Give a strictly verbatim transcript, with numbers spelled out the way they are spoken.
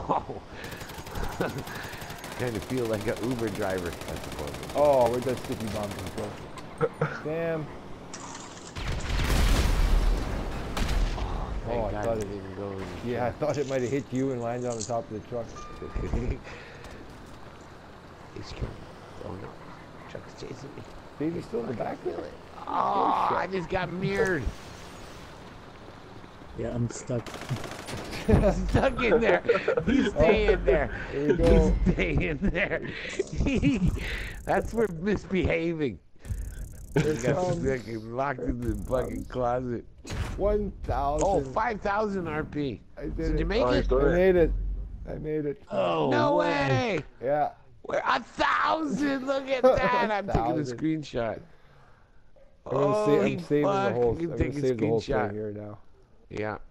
Oh. Kind of feel like an Uber driver. That's the point. Oh, where'd that sticky bomb come from? Damn. Oh, Oh, I God thought it it. didn't go in. Yeah, I thought it might have hit you and landed on the top of the truck. He's coming. Oh no. Truck's chasing me. Baby's still in the back there? Oh, I just got mirrored. Yeah, I'm stuck. He's stuck in there. He's staying there. There you go. He's staying there. He, that's for misbehaving. He got fucking locked in the fucking closet. one thousand. Oh, five thousand R P. I did, Did it. you make Oh, it? he's doing I it. made it. I made it. Oh, No way. way. Yeah. We're a thousand. Look at that. I'm taking a Thousand. screenshot. I'm, gonna sa- Holy I'm saving the fuck. whole. You I'm can gonna take a save the whole screenshot. thing here now. Yeah.